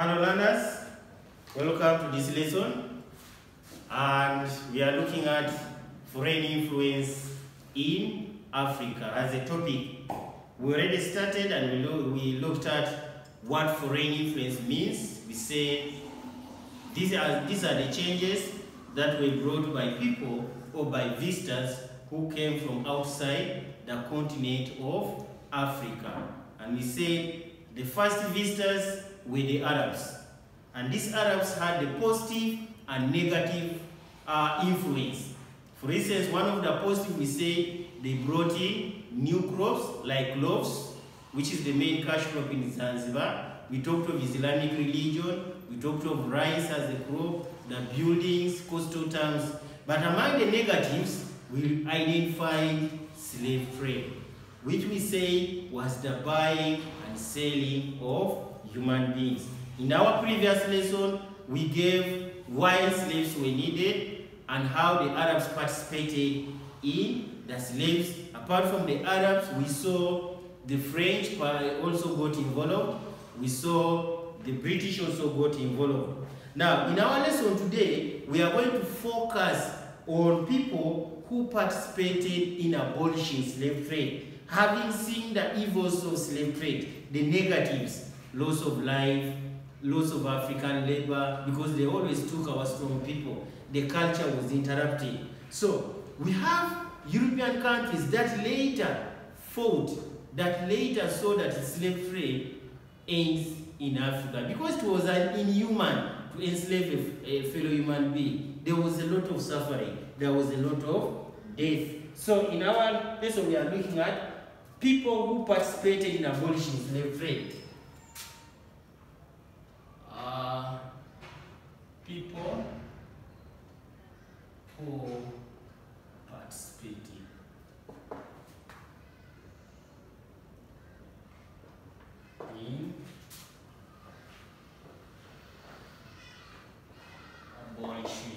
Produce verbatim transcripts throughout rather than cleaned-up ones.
Hello learners, welcome to this lesson, and we are looking at foreign influence in Africa as a topic. We already started and we, lo we looked at what foreign influence means. We say these are, these are the changes that were brought by people or by visitors who came from outside the continent of Africa. And we say the first visitors were the Arabs. And these Arabs had a positive and negative uh, influence. For instance, one of the positive, we say they brought in new crops like cloves, which is the main cash crop in Zanzibar. We talked of Islamic religion, we talked of rice as a crop, the buildings, coastal towns. But among the negatives, we identified slave trade, which we say was the buying and selling of human beings. In our previous lesson, we gave why slaves were needed and how the Arabs participated in the slaves. Apart from the Arabs, we saw the French also got involved. We saw the British also got involved. Now, in our lesson today, we are going to focus on people who participated in abolishing slave trade, having seen the evils of slave trade, the negatives, loss of life, loss of African labor, because they always took our strong people. The culture was interrupted. So we have European countries that later fought, that later saw that slave trade ends in Africa, because it was an inhuman to enslave a, a fellow human being. There was a lot of suffering. There was a lot of death. So in our lesson, we are looking at people who participated in abolishing slave trade. Uh, people who participated in abolishing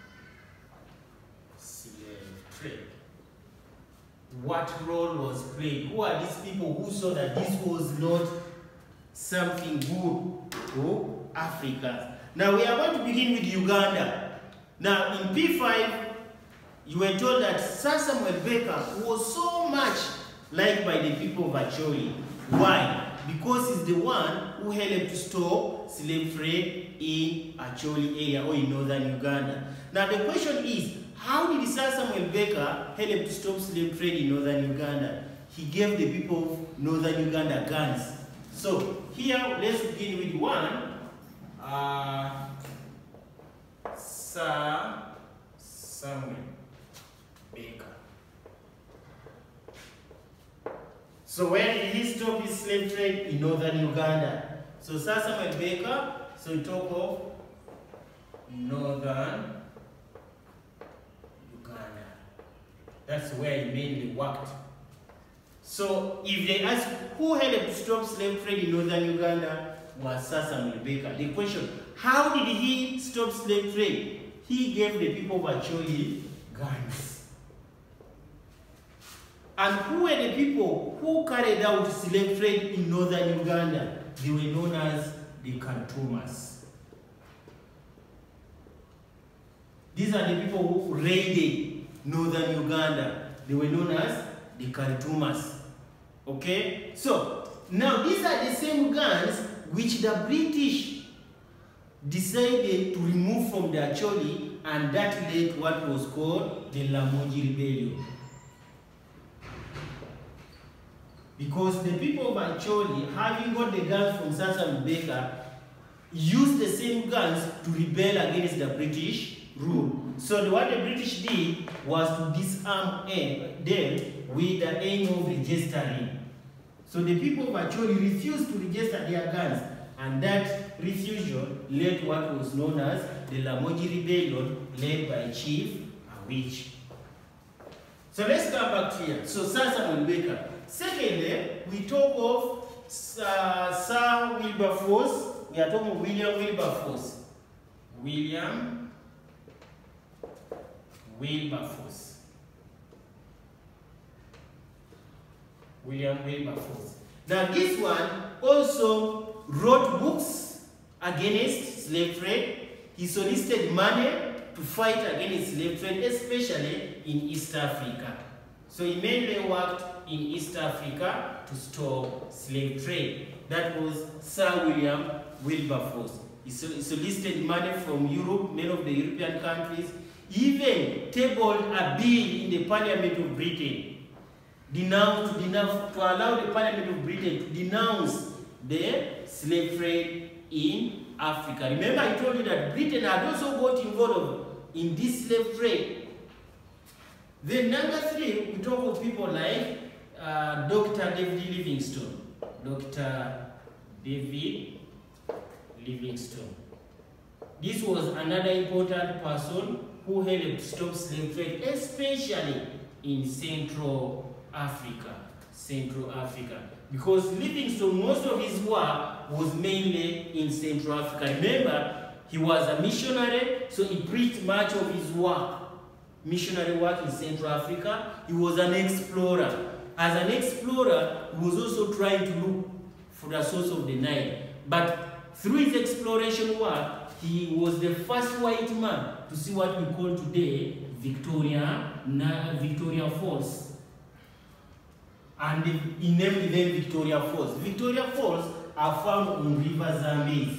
slave trade. What role was played? Who are these people who saw that this was not something good to Africa? Now we are going to begin with Uganda. Now in P five, you were told that Sir Samuel Baker was so much liked by the people of Acholi. Why? Because he's the one who helped to stop slave trade in Acholi area or in northern Uganda. Now the question is, how did Sir Samuel Baker help to stop slave trade in northern Uganda? He gave the people of northern Uganda guns. So here, let's begin with one. Uh, Sir Samuel Baker. So where did he stop his slave trade? In northern Uganda. So Sir Samuel Baker, so we talk of northern Uganda. That's where he mainly worked. So if they ask who helped to stop slave trade in northern Uganda, was Sir Samuel Baker. The question, how did he stop slave trade? He gave the people of Acholi guns. And who were the people who carried out slave trade in northern Uganda? They were known as the Kantumas. These are the people who raided northern Uganda. They were known as the Kantumas. Okay? So, now these are the same guns which the British decided to remove from the Acholi, and that led to what was called the Lamoji Rebellion. Because the people of Acholi, having got the guns from Sir Samuel Baker, used the same guns to rebel against the British rule. So what the British did was to disarm them with the aim of registering. So the people of Acholi refused to register their guns, and that refusal led to what was known as the Lamoji Rebellion, led by Chief Awich. So let's come back here. So Sir Samuel Baker. Secondly, we talk of uh, Sir Wilberforce. We are talking of William Wilberforce. William Wilberforce. William Wilberforce. Now this one also wrote books against slave trade. He solicited money to fight against slave trade, especially in East Africa. So he mainly worked in East Africa to stop slave trade. That was Sir William Wilberforce. He solicited money from Europe, many of the European countries. He even tabled a bill in the Parliament of Britain denounce, to, denounce, to allow the Parliament of Britain to denounce the slave trade in Africa. Remember, I told you that Britain had also got involved in this slave trade. Then number three, we talk of people like uh, Doctor David Livingstone. Doctor David Livingstone. This was another important person who helped stop slave trade, especially in Central Africa. Central Africa. Because Livingstone, most of his work was mainly in Central Africa. Remember, he was a missionary, so he preached much of his work, missionary work in Central Africa. He was an explorer. As an explorer, he was also trying to look for the source of the Nile. But through his exploration work, he was the first white man to see what we call today Victoria, Victoria Falls. And he named them Victoria Falls. Victoria Falls are found on River Zambezi.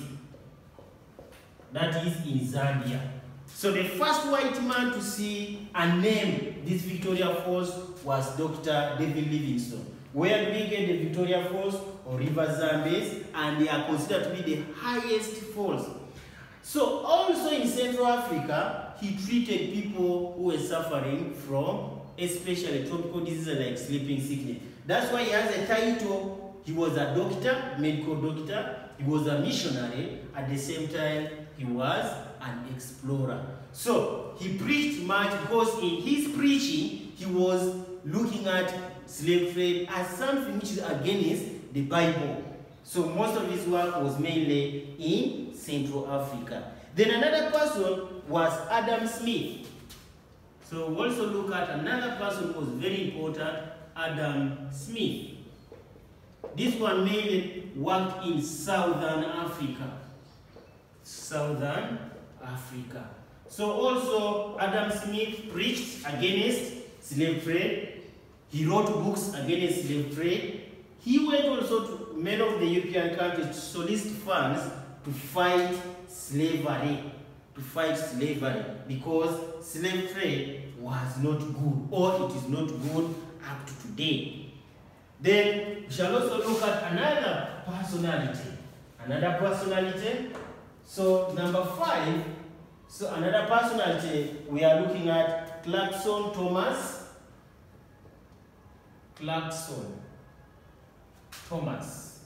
That is in Zambia. So the first white man to see and name this Victoria Falls was Doctor David Livingstone. Where do we get the Victoria Falls? On River Zambezi, and they are considered to be the highest falls. So also in Central Africa, he treated people who were suffering from especially tropical diseases like sleeping sickness. That's why he has a title. He was a doctor, medical doctor. He was a missionary. At the same time, he was an explorer. So he preached much because in his preaching, he was looking at slave trade as something which is against the Bible. So most of his work was mainly in Central Africa. Then another person was Adam Smith. So we also look at another person who was very important, Adam Smith. This one mainly worked in Southern Africa. Southern Africa. So also Adam Smith preached against slave trade. He wrote books against slave trade. He went also to many of the European countries to solicit funds to fight slavery, to fight slavery, because slave trade was not good, or it is not good up to today. Then we shall also look at another personality, another personality. So number five, so another personality we are looking at Clarkson Thomas. Clarkson Thomas.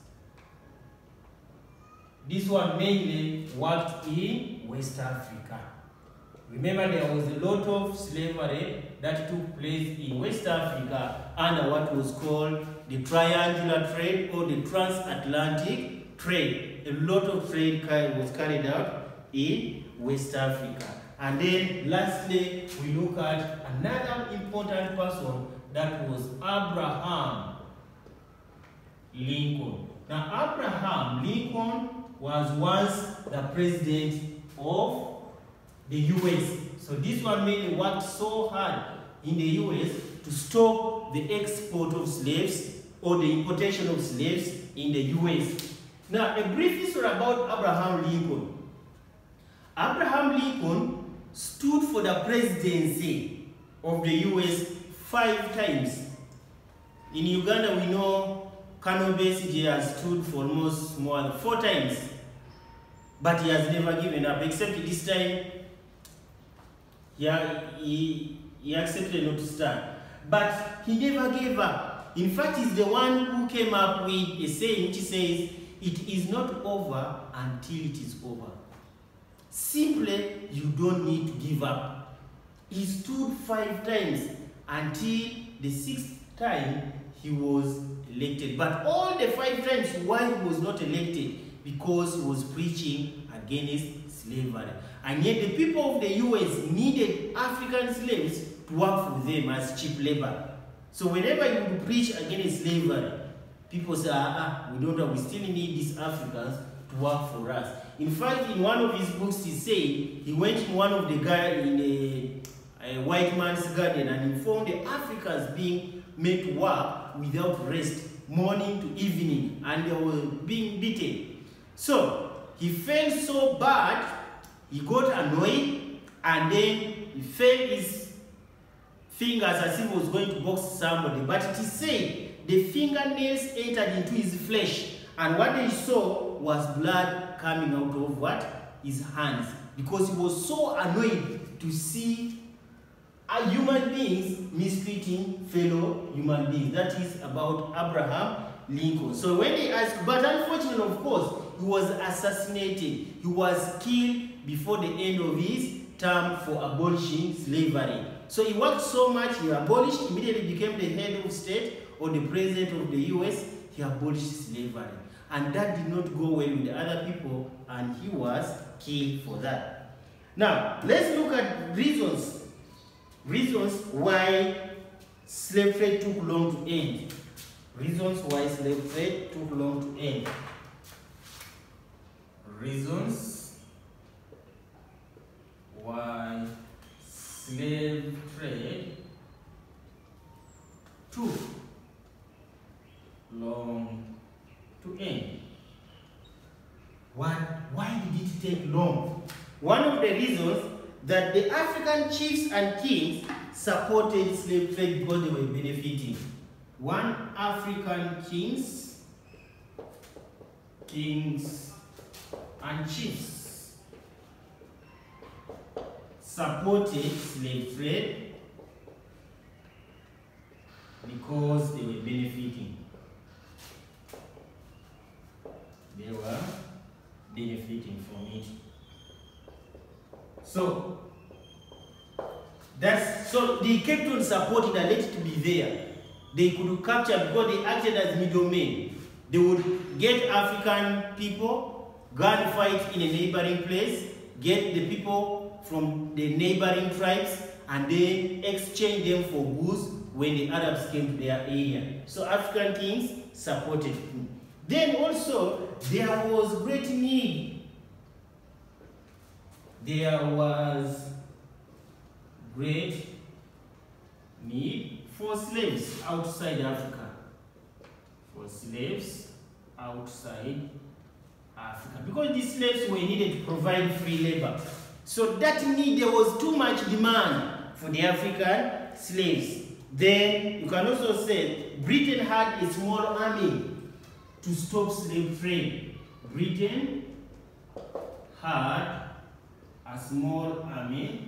This one mainly worked in West Africa. Remember, there was a lot of slavery that took place in West Africa under what was called the triangular trade or the transatlantic trade. A lot of trade was carried out in West Africa. And then lastly, we look at another important person, that was Abraham Lincoln. Now, Abraham Lincoln was once the president of the U S. So this one mainly worked so hard in the U S to stop the export of slaves or the importation of slaves in the U S. Now, a brief history about Abraham Lincoln. Abraham Lincoln stood for the presidency of the U S five times. In Uganda, we know Colonel Besigye has stood for almost more than four times, but he has never given up, except this time he, he, he accepted not to stand. But he never gave up. In fact, he's the one who came up with a saying which says, "It is not over until it is over." Simply, you don't need to give up. He stood five times until the sixth time he was elected. But all the five times why he was not elected, because he was preaching against slavery. And yet the people of the U S needed African slaves to work for them as cheap labor. So whenever you would preach against slavery, people say, ah, ah, we don't know, we still need these Africans to work for us. In fact, in one of his books, he said he went in one of the garden in a, a white man's garden and informed the Africans being made to work without rest, morning to evening, and they were being beaten. So he felt so bad, he got annoyed, and then he felt his fingers as if he was going to box somebody. But it is said the fingernails entered into his flesh, and what they saw was blood coming out of what? His hands. Because he was so annoyed to see a human beings mistreating fellow human beings. That is about Abraham Lincoln. So when they asked, but unfortunately, of course, he was assassinated. He was killed before the end of his term for abolishing slavery. So he worked so much, he abolished, immediately became the head of state or the president of the U S, he abolished slavery. And that did not go well with the other people, and he was killed for that. Now, let's look at reasons, reasons why slave trade took long to end. Reasons why slave trade took long to end. Reasons why slave trade took long to end. What, why did it take long? One of the reasons that the African chiefs and kings supported slave trade because they were benefiting. One, African kings, kings and chiefs supported slave trade because they were benefiting. They were benefiting from it. So that's so they kept on supporting and let it be there. They could capture because they acted as middlemen. They would get African people, go and fight in a neighboring place, get the people from the neighboring tribes, and then exchange them for goods when the Arabs came to their area. So African kings supported him. Then also, there was great need. There was great need for slaves outside Africa. For slaves outside Africa. Because these slaves were needed to provide free labor. So that need, there was too much demand for the African slaves. Then, you can also say, Britain had a small army to stop slave trade. Britain had a small army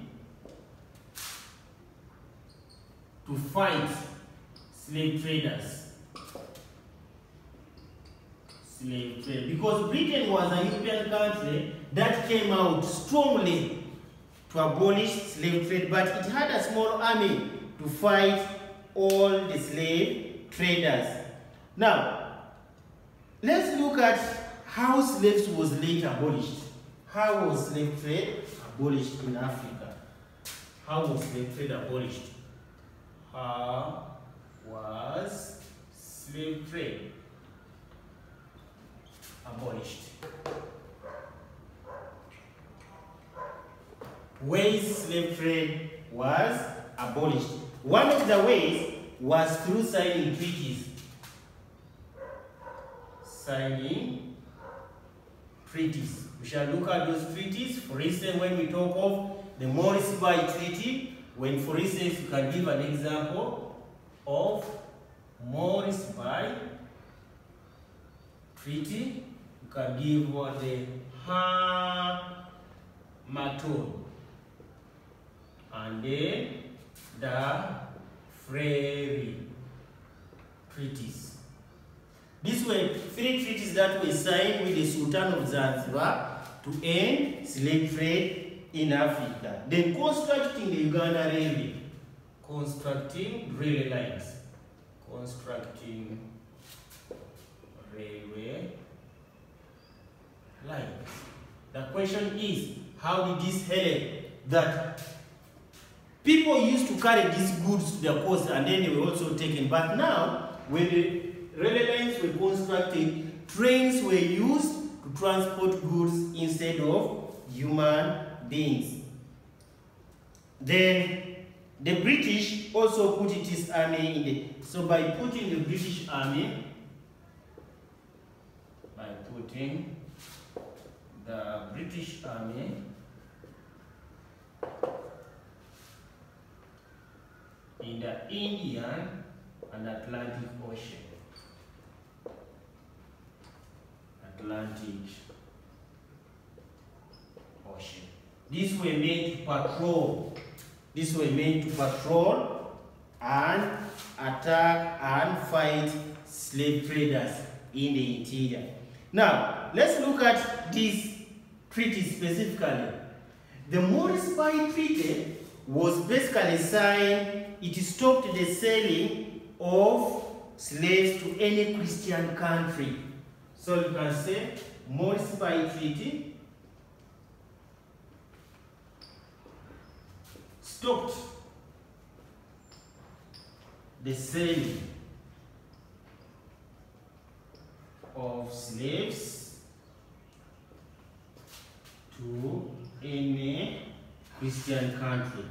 to fight slave traders. Slave trade. Because Britain was a European country that came out strongly to abolish slave trade, but it had a small army to fight all the slave traders. Now, let's look at how slaves was later abolished. How was slave trade abolished in Africa? How was slave trade abolished? How was slave trade abolished? Ways slave trade was abolished. One of the ways was through signing treaties. Signing treaties. We shall look at those treaties. For instance, when we talk of the Morris Bay Treaty, when, for instance, you can give an example of Morris Bay Treaty, you can give what the Harmattan, and then the Freire treaties. These were three treaties that were signed with the Sultan of Zanzibar to end slave trade in Africa. Then constructing the Uganda Railway. Constructing railway lines. Constructing railway lines. The question is, how did this help that people used to carry these goods to their coast and then they were also taken. But now, when the railway lines were constructed, trains were used to to transport goods instead of human beings. Then the British also put its army in the, so by putting the British army, by putting the British army in the Indian and Atlantic Ocean. Atlantic Ocean. These were made to patrol. These were made to patrol and attack and fight slave traders in the interior. Now, let's look at this treaty specifically. The Morris Bay Treaty was basically signed. It stopped the selling of slaves to any Christian country. So you can say Morris Bay Treaty stopped the selling of slaves to any Christian country.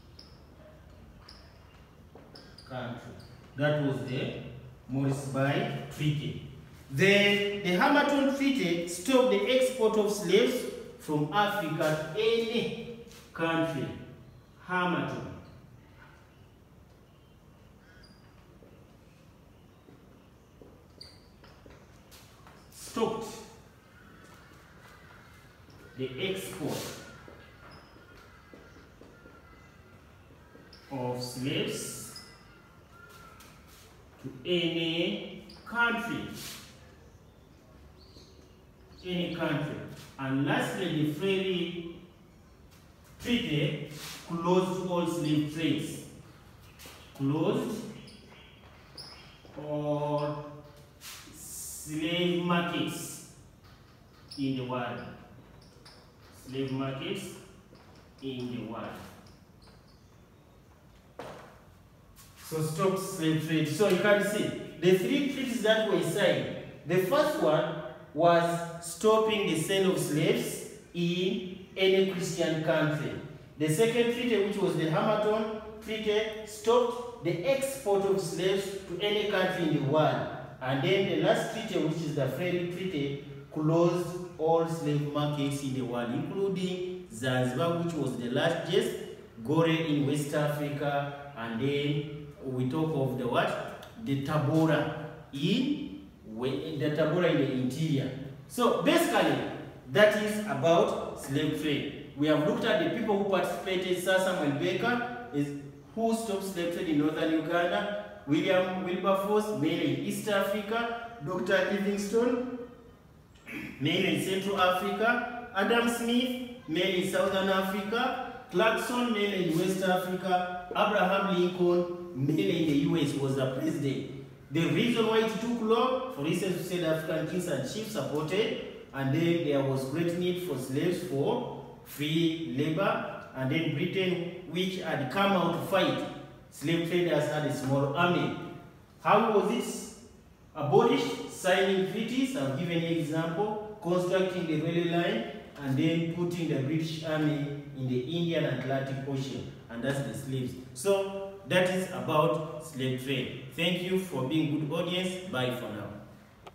Country. That was the Morris Bay Treaty. Then the Hamilton Treaty stopped the export of slaves from Africa to any country. Hamilton. Stopped the export of slaves to any country. Any country. And lastly, the Freire Treaty closed all slave trades. Closed all slave markets in the world. Slave markets in the world. So stop slave trade. So you can see the three treaties that were signed. The first one was stopping the sale of slaves in any Christian country. The second treaty, which was the Hamilton Treaty, stopped the export of slaves to any country in the world. And then the last treaty, which is the Freire Treaty, closed all slave markets in the world, including Zanzibar, which was the largest, Gore in West Africa, and then we talk of the what? The Tabora in the Tabora in the interior. So basically, that is about slave trade. We have looked at the people who participated. Sir Samuel Baker is who stopped slave trade in northern Uganda. William Wilberforce, mainly in East Africa. Doctor Livingstone, mainly in Central Africa. Adam Smith, mainly in Southern Africa. Clarkson, mainly in West Africa. Abraham Lincoln, mainly in the U S, was the president. The reason why it took long, for instance, we said African kings and chiefs supported, and then there was great need for slaves for free labor, and then Britain, which had come out to fight slave traders, had a small army. How was this abolished? Signing treaties. I've given you an example, constructing the railway line, and then putting the British army in the Indian and Atlantic Ocean, and that's the slaves. So that is about slave trade. Thank you for being good audience. Bye for now.